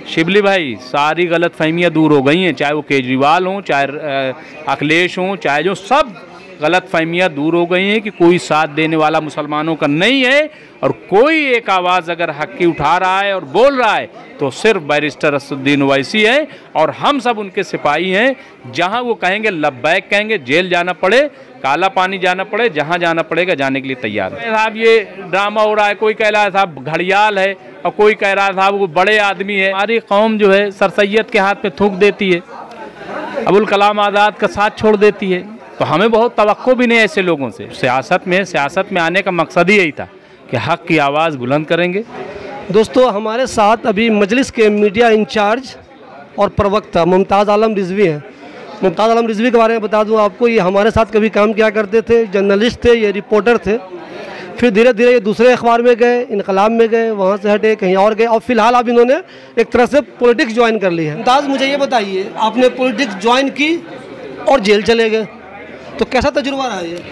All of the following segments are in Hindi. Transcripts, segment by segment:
शिबली भाई, सारी गलत फहमियाँ दूर हो गई हैं, चाहे वो केजरीवाल हों, चाहे अखिलेश हों, चाहे जो, सब गलत फहमियाँ दूर हो गई हैं कि कोई साथ देने वाला मुसलमानों का नहीं है। और कोई एक आवाज़ अगर हक की उठा रहा है और बोल रहा है तो सिर्फ बैरिस्टर असदुद्दीन ओवैसी है, और हम सब उनके सिपाही हैं। जहां वो कहेंगे लब्बैक कहेंगे, जेल जाना पड़े, काला पानी जाना पड़े, जहां जाना पड़ेगा जाने के लिए तैयार है। साहब ये ड्रामा हो रहा है, कोई कह रहा है साहब घड़ियाल है और कोई कह रहा है साहब वो बड़े आदमी है। हमारी कौम जो है सर सैयद के हाथ पे थूक देती है, अबुल कलाम आज़ाद का साथ छोड़ देती है, तो हमें बहुत तवक्को भी नहीं ऐसे लोगों से। सियासत में आने का मकसद ही यही था कि हक़ की आवाज़ बुलंद करेंगे। दोस्तों, हमारे साथ अभी मजलिस के मीडिया इंचार्ज और प्रवक्ता मुमताज़ आलम रिजवी हैं। मुमताज़ आलम रिजवी के बारे में बता दूं आपको, ये हमारे साथ कभी काम किया करते थे, जर्नलिस्ट थे, ये रिपोर्टर थे। फिर धीरे धीरे ये दूसरे अखबार में गए, इनकलाब में गए, वहाँ से हटे कहीं और गए, और फिलहाल अब इन्होंने एक तरह से पॉलिटिक्स ज्वाइन कर ली है। मुमताज़, मुझे ये बताइए, आपने पॉलिटिक्स ज्वाइन की और जेल चले गए, तो कैसा तजुर्बा रहा ये?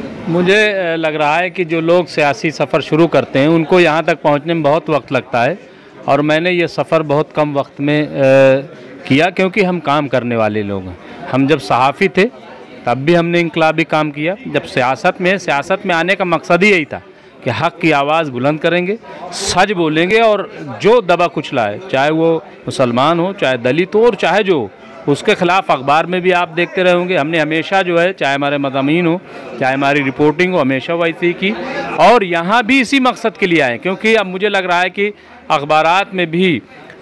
मुझे लग रहा है कि जो लोग सियासी सफ़र शुरू करते हैं उनको यहाँ तक पहुँचने में बहुत वक्त लगता है, और मैंने ये सफ़र बहुत कम वक्त में किया, क्योंकि हम काम करने वाले लोग हैं। हम जब सहाफ़ी थे तब भी हमने इनकलाबी काम किया। जब सियासत में आने का मकसद ही यही था कि हक़ की आवाज़ बुलंद करेंगे, सच बोलेंगे, और जो दबा कुचला है, चाहे वो मुसलमान हो, चाहे दलित हो, और चाहे जो, उसके ख़िलाफ़ अखबार में भी आप देखते रहे होंगे। हमने हमेशा जो है, चाहे हमारे मज़ामीन हो, चाहे हमारी रिपोर्टिंग हो, हमेशा वैसी की, और यहाँ भी इसी मकसद के लिए आए। क्योंकि अब मुझे लग रहा है कि अखबारात में भी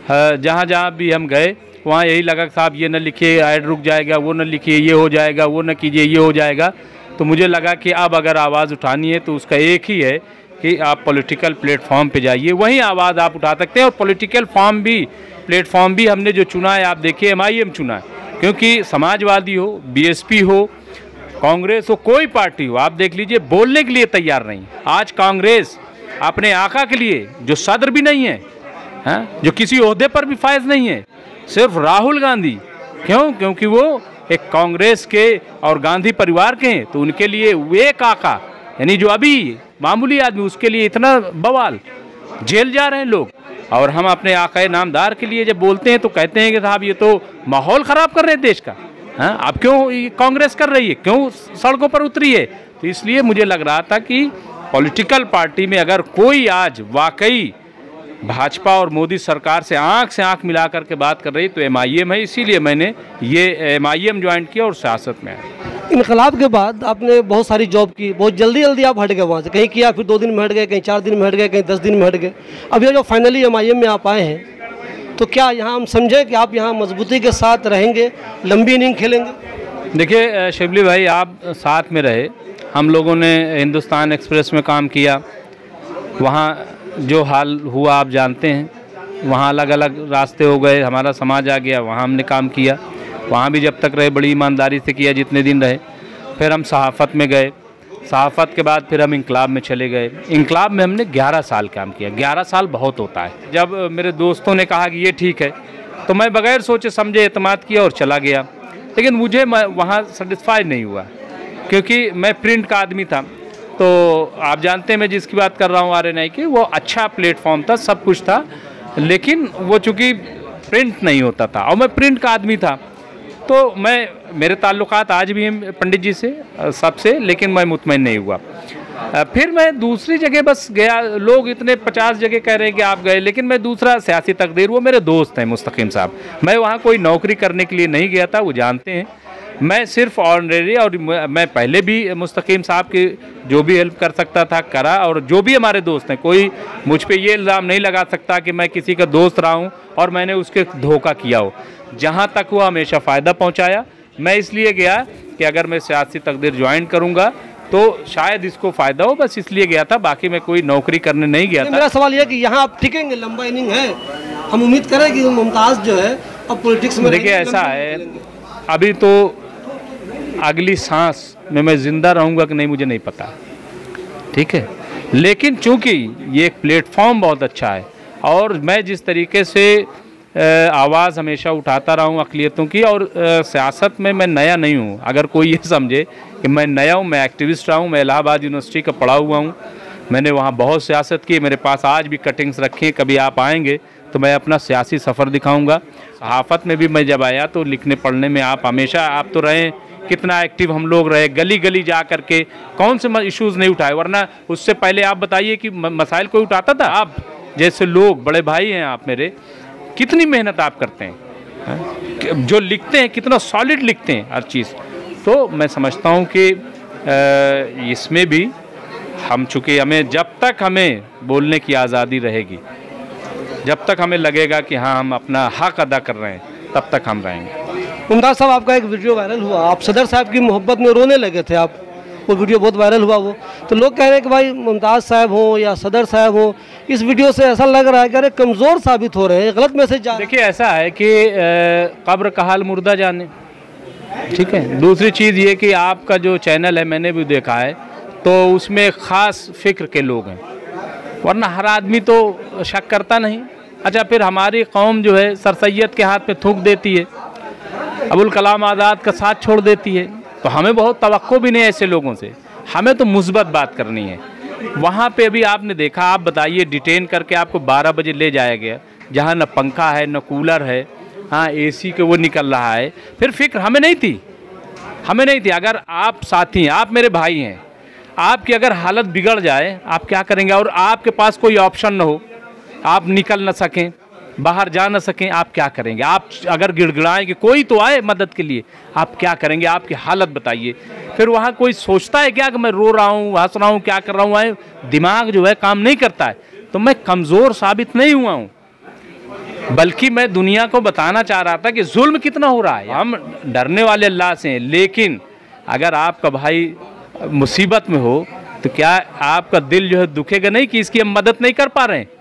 जहाँ भी हम गए वहाँ यही लगा कि साहब ये न लिखिए, ऐड रुक जाएगा, वो न लिखिए, ये हो जाएगा, वो न कीजिए, ये हो जाएगा। तो मुझे लगा कि अब अगर आवाज़ उठानी है तो उसका एक ही है कि आप पॉलिटिकल प्लेटफॉर्म पे जाइए, वहीं आवाज़ आप उठा सकते हैं। और पॉलिटिकल प्लेटफॉर्म भी हमने जो चुना है, आप देखिए MIM चुना है, क्योंकि समाजवादी हो, BSP हो, कांग्रेस हो, कोई पार्टी हो, आप देख लीजिए, बोलने के लिए तैयार नहीं। आज कांग्रेस अपने आका के लिए, जो सदर भी नहीं है, जो किसी ओहदे पर भी फायज नहीं है, सिर्फ राहुल गांधी, क्यों? क्योंकि वो एक कांग्रेस के और गांधी परिवार के हैं, तो उनके लिए वे काका, यानी जो अभी मामूली आदमी, उसके लिए इतना बवाल, जेल जा रहे हैं लोग। और हम अपने आकाए नामदार के लिए जब बोलते हैं तो कहते हैं कि साहब ये तो माहौल ख़राब कर रहे हैं देश का। अब क्यों कांग्रेस कर रही है, क्यों सड़कों पर उतरी है? तो इसलिए मुझे लग रहा था कि पॉलिटिकल पार्टी में अगर कोई आज वाकई भाजपा और मोदी सरकार से आंख मिला करके बात कर रही तो MIM है। इसीलिए मैंने ये MIM ज्वाइन किया और सियासत में आया। इनकलाब के बाद आपने बहुत सारी जॉब की, बहुत जल्दी आप हट गए वहाँ से, कहीं किया फिर 2 दिन में हट गए, कहीं 4 दिन में हट गए, कहीं 10 दिन में हट गए। अब ये जो फाइनली MIM में आप आए हैं, तो क्या यहाँ हम समझें कि आप यहाँ मजबूती के साथ रहेंगे, लंबी इनिंग खेलेंगे? देखिए शिबली भाई, आप साथ में रहे, हम लोगों ने हिंदुस्तान एक्सप्रेस में काम किया, वहाँ जो हाल हुआ आप जानते हैं, वहाँ अलग अलग रास्ते हो गए, हमारा समाज आ गया, वहाँ हमने काम किया, वहाँ भी जब तक रहे बड़ी ईमानदारी से किया जितने दिन रहे। फिर हम सहाफ़त में गए, सहाफ़त के बाद फिर हम इनकलाब में चले गए। इनकलाब में हमने 11 साल काम किया। 11 साल बहुत होता है। जब मेरे दोस्तों ने कहा कि ये ठीक है, तो मैं बग़ैर सोचे समझे एतमाद किया और चला गया। लेकिन मुझे वहाँ सेटिस्फाई नहीं हुआ, क्योंकि मैं प्रिंट का आदमी था। तो आप जानते हैं मैं जिसकी बात कर रहा हूँ RNI की, वो अच्छा प्लेटफॉर्म था, सब कुछ था, लेकिन वो चूँकि प्रिंट नहीं होता था और मैं प्रिंट का आदमी था, तो मेरे ताल्लुकात आज भी हैं पंडित जी से, सबसे, लेकिन मैं मुतमईन नहीं हुआ। फिर मैं दूसरी जगह बस गया। लोग इतने 50 जगह कह रहे हैं कि आप गए, लेकिन मैं दूसरा सियासी तकदीर, वो मेरे दोस्त हैं मुस्तकीम साहब, मैं वहाँ कोई नौकरी करने के लिए नहीं गया था, वो जानते हैं। मैं सिर्फ ऑनरेरी, और मैं पहले भी मुस्तकीम साहब की जो भी हेल्प कर सकता था करा, और जो भी हमारे दोस्त हैं, कोई मुझ पे ये इल्ज़ाम नहीं लगा सकता कि मैं किसी का दोस्त रहा हूँ और मैंने उसके धोखा किया हो। जहाँ तक वो हमेशा फ़ायदा पहुँचाया। मैं इसलिए गया कि अगर मैं सियासी तकदीर ज्वाइन करूँगा तो शायद इसको फ़ायदा हो, बस इसलिए गया था, बाकी मैं कोई नौकरी करने नहीं गया था। मेरा सवाल यह कि यहाँ आप टिकेंगे, लंबा इनिंग है, हम उम्मीद करें कि मुमताज़ जो है अब पॉलिटिक्स में। देखिए ऐसा है, अभी तो अगली सांस में मैं ज़िंदा रहूँगा कि नहीं मुझे नहीं पता, ठीक है, लेकिन चूँकि ये एक प्लेटफॉर्म बहुत अच्छा है और मैं जिस तरीके से आवाज़ हमेशा उठाता रहा हूँ अक़लियतों की, और सियासत में मैं नया नहीं हूँ। अगर कोई ये समझे कि मैं नया हूँ, मैं एक्टिविस्ट रहा हूँ, मैं इलाहाबाद यूनिवर्सिटी का पढ़ा हुआ हूँ, मैंने वहाँ बहुत सियासत की, मेरे पास आज भी कटिंग्स रखी हैं, कभी आप आएंगे तो मैं अपना सियासी सफ़र दिखाऊंगा। सहाफ़त में भी मैं जब आया तो लिखने पढ़ने में आप हमेशा, आप तो रहे, कितना एक्टिव हम लोग रहे, गली गली जा कर के कौन से इश्यूज़ नहीं उठाए, वरना उससे पहले आप बताइए कि मसाइल कोई उठाता था? आप जैसे लोग, बड़े भाई हैं आप मेरे, कितनी मेहनत आप करते हैं, जो लिखते हैं कितना सॉलिड लिखते हैं हर चीज़। तो मैं समझता हूँ कि इसमें भी हम चूँकि हमें जब तक हमें बोलने की आज़ादी रहेगी, जब तक हमें लगेगा कि हाँ हम अपना हक अदा कर रहे हैं, तब तक हम रहेंगे। मुमताज़ साहब, आपका एक वीडियो वायरल हुआ, आप सदर साहब की मोहब्बत में रोने लगे थे आप, वो वीडियो बहुत वायरल हुआ वो। तो लोग कह रहे हैं कि भाई मुमताज़ साहब हो या सदर साहब हो, इस वीडियो से ऐसा लग रहा है कि अरे कमज़ोर साबित हो रहे हैं, गलत मैसेज जा रहा है। देखिए ऐसा है कि कब्र का हाल मुर्दा जाने, ठीक है। दूसरी चीज़ ये कि आपका जो चैनल है मैंने भी देखा है, तो उसमें ख़ास फ़िक्र के लोग हैं, वरना हर आदमी तो शक करता नहीं। अच्छा, फिर हमारी कौम जो है सर सैयद के हाथ पे थूक देती है, अबुल कलाम आज़ाद का साथ छोड़ देती है, तो हमें बहुत तवक्को भी नहीं है ऐसे लोगों से। हमें तो मुस्बत बात करनी है। वहाँ पे अभी आपने देखा, आप बताइए, डिटेन करके आपको 12 बजे ले जाया गया, जहाँ न पंखा है न कूलर है, हाँ एसी के वो निकल रहा है। फिर फिक्र हमें नहीं थी, हमें नहीं थी। अगर आप साथी हैं, आप मेरे भाई हैं, आपकी अगर हालत बिगड़ जाए आप क्या करेंगे, और आपके पास कोई ऑप्शन न हो, आप निकल न सकें, बाहर जा न सकें, आप क्या करेंगे? आप अगर गिड़गिड़ाएं कि कोई तो आए मदद के लिए, आप क्या करेंगे? आपकी हालत बताइए। फिर वहाँ कोई सोचता है क्या कि मैं रो रहा हूँ, हंस रहा हूँ, क्या कर रहा हूँ? दिमाग जो है काम नहीं करता है। तो मैं कमज़ोर साबित नहीं हुआ हूँ, बल्कि मैं दुनिया को बताना चाह रहा था कि जुल्म कितना हो रहा है। हम डरने वाले अल्लाह से हैं, लेकिन अगर आपका भाई मुसीबत में हो तो क्या आपका दिल जो है दुखेगा नहीं कि इसकी हम मदद नहीं कर पा रहे हैं?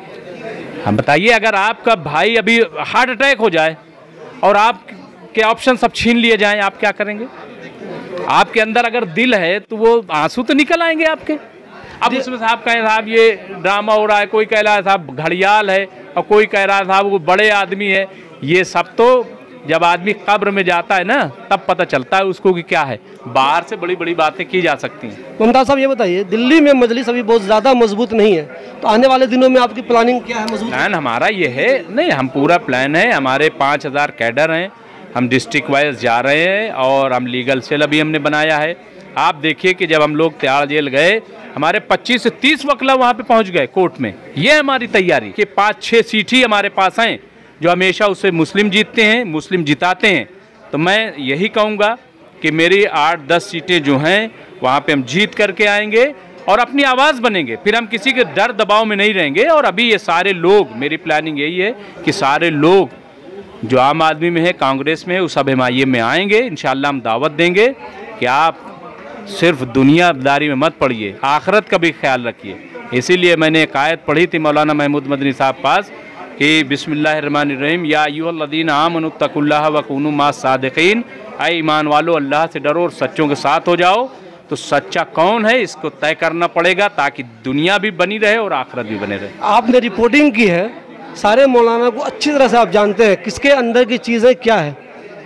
हम बताइए, अगर आपका भाई अभी हार्ट अटैक हो जाए और आपके ऑप्शन सब छीन लिए जाएं, आप क्या करेंगे? आपके अंदर अगर दिल है तो वो आंसू तो निकल आएंगे आपके। अब उसमें साहब कहें साहब ये ड्रामा हो रहा है, कोई कह रहा है साहब घड़ियाल है, और कोई कह रहा है साहब वो बड़े आदमी है। ये सब तो जब आदमी कब्र में जाता है ना, तब पता चलता है उसको कि क्या है। बाहर से बड़ी बड़ी बातें की जा सकती हैं। मुमताज़ साहब, ये बताइए, दिल्ली में मजलिस अभी बहुत ज़्यादा मजबूत नहीं है, तो आने वाले दिनों में आपकी प्लानिंग क्या है? मजबूत प्लान हमारा ये है, नहीं हम पूरा प्लान है, हमारे 5000 कैडर हैं, हम डिस्ट्रिक्ट वाइज जा रहे हैं, और हम लीगल सेल अभी हमने बनाया है। आप देखिए कि जब हम लोग त्याड़ जेल गए, हमारे 25 से 30 वकला वहाँ पे पहुँच गए कोर्ट में। ये हमारी तैयारी कि 5-6 सीट ही हमारे पास हैं, जो हमेशा उससे मुस्लिम जीतते हैं, मुस्लिम जिताते हैं। तो मैं यही कहूँगा कि मेरी 8-10 सीटें जो हैं वहाँ पे हम जीत करके आएंगे और अपनी आवाज़ बनेंगे। फिर हम किसी के डर दबाव में नहीं रहेंगे। और अभी ये सारे लोग, मेरी प्लानिंग यही है कि सारे लोग जो आम आदमी में है, कांग्रेस में है, उस सब हिमायत में आएंगे। इंशाअल्लाह हम दावत देंगे कि आप सिर्फ दुनियादारी में मत पड़िए, आखिरत का भी ख्याल रखिए। इसीलिए मैंने एक आयत पढ़ी थी मौलाना महमूद मदनी साहब पास कि बिस्मिल्लाहिर्रहमानिर्रहीम, या अय्युहल्लज़ीना आमनु तक़ुल्लाह व कूनू मास सादिक़ीन, ऐ ईमान वालो अल्लाह से डरो और सच्चों के साथ हो जाओ। तो सच्चा कौन है इसको तय करना पड़ेगा, ताकि दुनिया भी बनी रहे और आखिरत भी बने रहे। आपने रिपोर्टिंग की है, सारे मौलाना को अच्छी तरह से आप जानते हैं किसके अंदर की चीज़ें क्या है।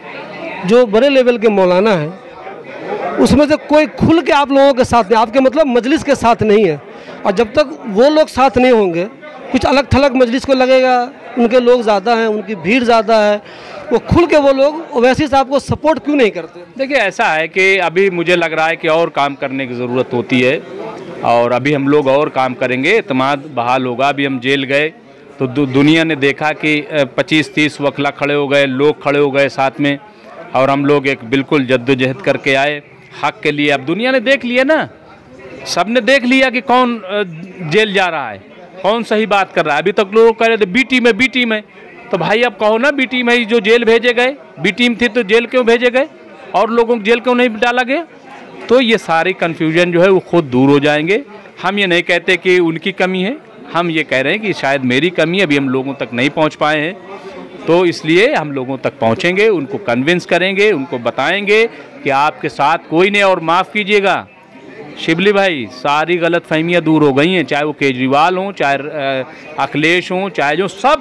जो बड़े लेवल के मौलाना हैं उसमें से कोई खुल के आप लोगों के साथ नहीं, आपके मतलब मजलिस के साथ नहीं है। और जब तक वो लोग साथ नहीं होंगे, कुछ अलग थलग मजलिस को लगेगा, उनके लोग ज़्यादा हैं, उनकी भीड़ ज़्यादा है, वो खुल के वो लोग वैसे साहब को सपोर्ट क्यों नहीं करते? देखिए ऐसा है कि अभी मुझे लग रहा है कि और काम करने की ज़रूरत होती है, और अभी हम लोग और काम करेंगे, एतमाद बहाल होगा। अभी हम जेल गए तो दुनिया ने देखा कि 25-30 वकला खड़े हो गए, लोग खड़े हो गए साथ में, और हम लोग एक बिल्कुल जद्दोजहद करके आए हक़ के लिए। अब दुनिया ने देख लिया ना, सब ने देख लिया कि कौन जेल जा रहा है, कौन सही बात कर रहा है। अभी तक लोग कह रहे थे बी टीम है, बी टीम है। तो भाई अब कहो ना, बी टीम है जो जेल भेजे गए, बी टीम थी तो जेल क्यों भेजे गए, और लोगों को जेल क्यों नहीं डाला गया? तो ये सारी कन्फ्यूजन जो है वो खुद दूर हो जाएंगे। हम ये नहीं कहते कि उनकी कमी है, हम ये कह रहे हैं कि शायद मेरी कमी है, अभी हम लोगों तक नहीं पहुंच पाए हैं। तो इसलिए हम लोगों तक पहुंचेंगे, उनको कन्विंस करेंगे, उनको बताएंगे कि आपके साथ कोई नहीं। और माफ़ कीजिएगा शिबली भाई, सारी गलत फहमियाँ दूर हो गई हैं, चाहे वो केजरीवाल हों, चाहे अखिलेश हों, चाहे जो सब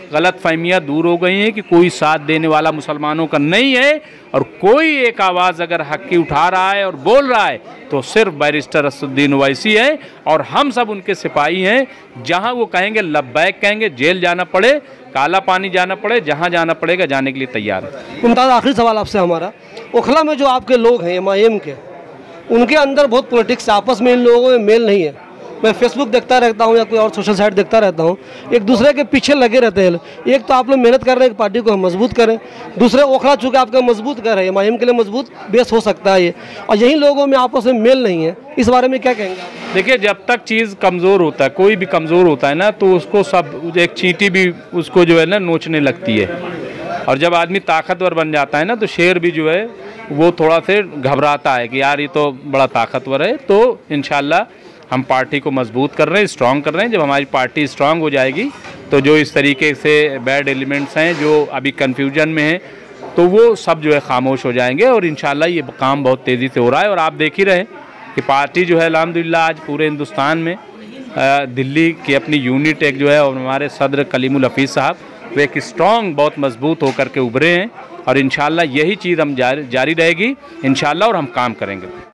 गलतफहमियाँ दूर हो गई हैं कि कोई साथ देने वाला मुसलमानों का नहीं है, और कोई एक आवाज़ अगर हक की उठा रहा है और बोल रहा है तो सिर्फ बैरिस्टर असदुद्दीन ओवैसी है, और हम सब उनके सिपाही हैं। जहां वो कहेंगे लब्बैक कहेंगे, जेल जाना पड़े, काला पानी जाना पड़े, जहां जाना पड़ेगा जाने के लिए तैयार है। मुमताज़, आखिरी सवाल आपसे हमारा, ओखला में जो आपके लोग हैं MIM के, उनके अंदर बहुत पॉलिटिक्स, आपस में इन लोगों में मेल नहीं है। मैं फेसबुक देखता रहता हूँ या कोई और सोशल साइट देखता रहता हूँ, एक दूसरे के पीछे लगे रहते हैं। एक तो आप लोग मेहनत कर रहे हैं कि पार्टी को हम मजबूत करें, दूसरे ओखला चूँकि आपका मजबूत कर रहे हैं, MIM के लिए मजबूत बेस हो सकता है ये, और यही लोगों में आपस में मेल नहीं है। इस बारे में क्या कहेंगे आप? देखिए, जब तक चीज़ कमज़ोर होता है, कोई भी कमज़ोर होता है ना, तो उसको सब, एक चींटी भी उसको जो है ना नोचने लगती है, और जब आदमी ताकतवर बन जाता है ना, तो शेर भी जो है वो थोड़ा से घबराता है कि यार ये तो बड़ा ताकतवर है। तो इंशाल्लाह हम पार्टी को मजबूत कर रहे हैं, स्ट्रॉन्ग कर रहे हैं। जब हमारी पार्टी स्ट्रॉन्ग हो जाएगी तो जो इस तरीके से बैड एलिमेंट्स हैं जो अभी कन्फ्यूजन में हैं, तो वो सब जो है खामोश हो जाएंगे, और इंशाल्लाह ये काम बहुत तेज़ी से हो रहा है। और आप देख ही रहे कि पार्टी जो है अल्हम्दुलिल्लाह आज पूरे हिंदुस्तान में, दिल्ली की अपनी यूनिट एक जो है, और हमारे सदर कलीमुल हफीज़ साहब वो एक स्ट्रॉन्ग, बहुत मजबूत होकर के उभरे हैं, और इंशाल्लाह यही चीज़ हम जारी रहेगी इंशाल्लाह, और हम काम करेंगे।